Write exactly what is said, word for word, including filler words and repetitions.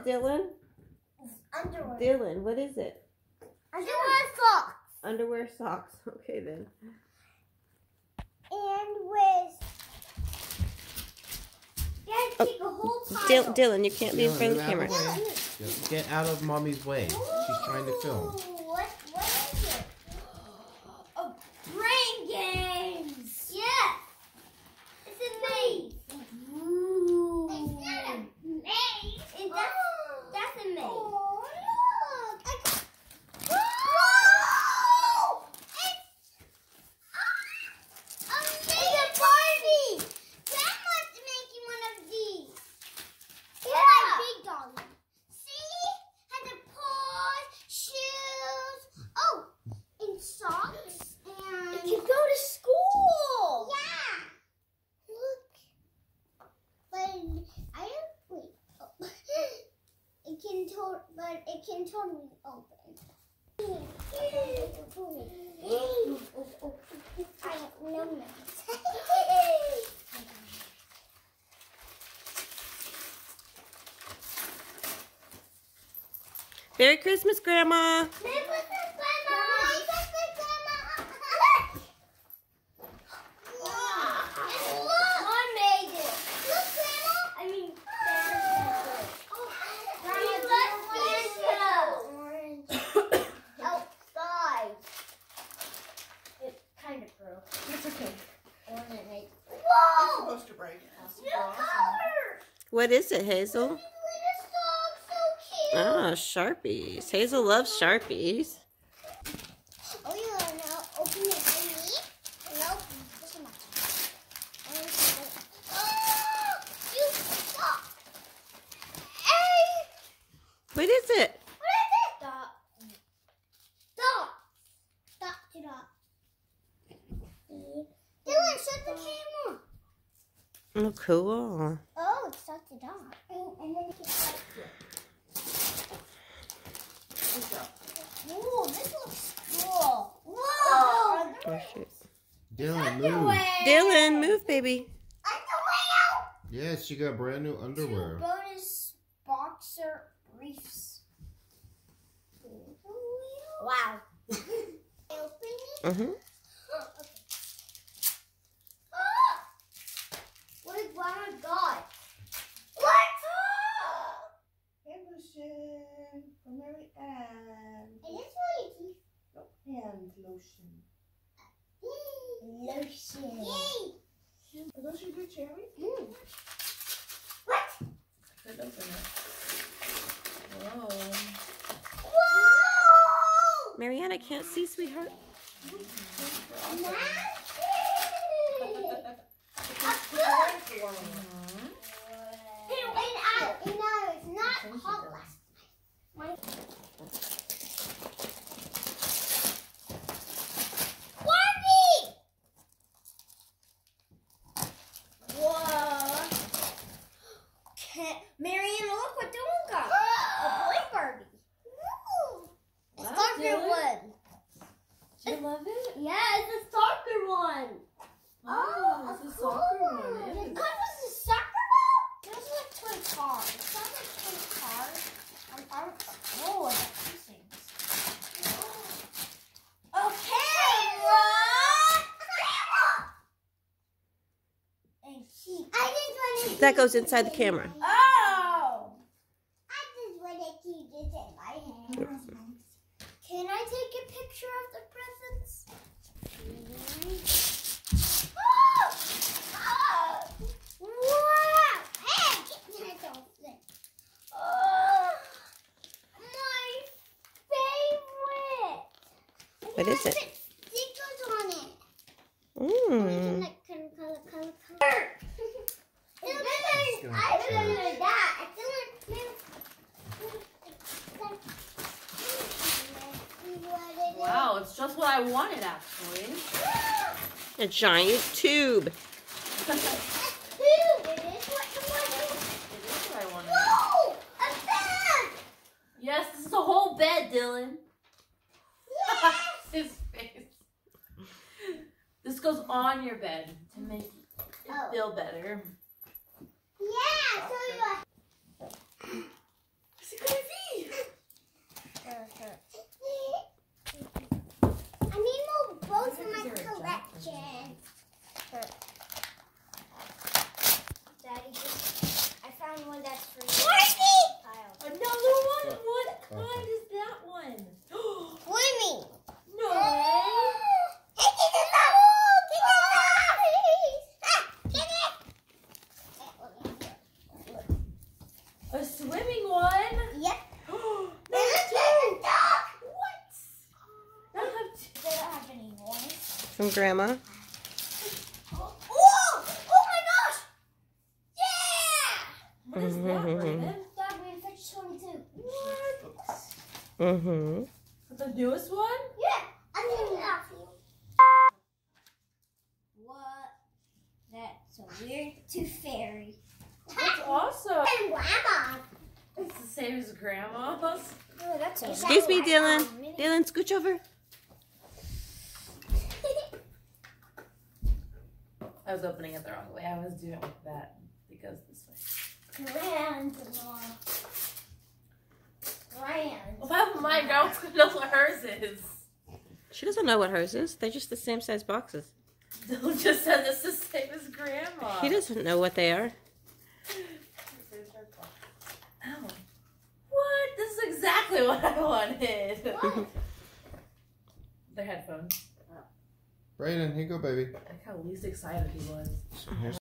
Dylan? Underwear. Dylan, what is it? Underwear socks. Underwear socks. Okay then. And with... You have to take a whole pile. Dil Dylan, you can't be in front of the Dylan, camera. out of the way. Get out of mommy's way. She's trying to film. What, what is it? Oh, brain games. Yeah. It's a maze. Ooh. It's not a maze. It, that's, that's a maze. Oh, look. I got... Whoa! It's ah, amazing. It's a Barbie. Grandma's making one of these. Yeah. My big dolly. See? Has a paws, shoes. Oh, and socks. And it can go to school. Yeah. Look. But I don't wait. Oh. It can to but it can totally open. I have no notes. Merry Christmas, Grandma. Merry Christmas, Grandma! Merry Christmas, Grandma! And look! I made it. Look, Grandma! I mean, Santa. Oh, Grandma, look, Santa! Outside. It kind of broke. It's okay. Ornate. Whoa! It's supposed to break. New color! What is it, Hazel? Little socks, so cute. Ah, Sharpies. Hazel loves Sharpies. Oh yeah, now open it for me. Nope, this one. Oh, you suck. Hey, What is it? what is it? Stop. Stop. Stop. Stop. Dylan, shut the camera. Oh, cool. Oh, it starts it off. And, and then it gets like Ooh, this looks cool. Whoa! Oh, shoot. Dylan, move. Dylan, move, baby. Underwear! Yes, you got brand new underwear. Bonus boxer briefs. Wow. Open it. Mm-hmm. Oh, okay. Ah! What did Grandma got? What? Hand lotion for Mary Ann. It is really Nope, hand lotion. lotion. Yay! Are those your good cherry? Mm. What? Could open it. Whoa. Whoa! Marianne, I can't see, sweetheart. Nasty! And, I, and now it's not hot last night. My... Barbie! Whoa! Can't... Marianne, look what Dylan got. A boy Barbie. Ooh. A Wow, soccer Dylan. one. Do you love it? Yeah, it's a soccer one. Oh, it's a soccer one. It It is. comes with a soccer ball? Those like toy cars. It sounds like toy cars. I'm, I'm, oh, I got two things. Okay, Ron! And keep. I just want to That goes inside the camera. Oh! I just want to keep this in my hand. Can I take a picture of the presents? Oh! Oh! Wow! Hey, get that off there. Oh! My favorite! What is it? Stickers on it. Mmm. Like color, color, color, color. It's better. I feel like that. I feel like Wow, it's just what I wanted actually. A giant tube. It is what I wanted. Whoa! A bed! Yes, this is a whole bed, Dylan. Yes! His face. This goes on your bed to make it Oh. feel better. Yeah, so you What's it gonna be? I need more boats in my Is there a jump? collection. Daddy, I found one that's for you. Another one? What kind is that one? Swimming. No way. A swimming one? Yep. No, There's two. a dog. What? I don't have two. They don't have any noise. From Grandma. Oh, oh my gosh! Yeah! What is that, Brayden? Dog, we fetched twenty-two. What? Mm-hmm. The newest one? Yeah, I'm doing that for you. What? That's a weird tooth fairy. That's awesome. And grandma. It's the same as grandma's. Oh, that's a Excuse me, Dylan. Dylan, scooch over. I was opening it the wrong way. I was doing it like that. It goes this way. Grandma. Grand. If I have mine, girl's gonna know what hers is. She doesn't know what hers is. They're just the same size boxes. Dylan just said this is the same as grandma. He doesn't know what they are. Ow. What? This is exactly what I wanted. What? They're headphones. Brayden, here you go, baby. Look how least excited he was.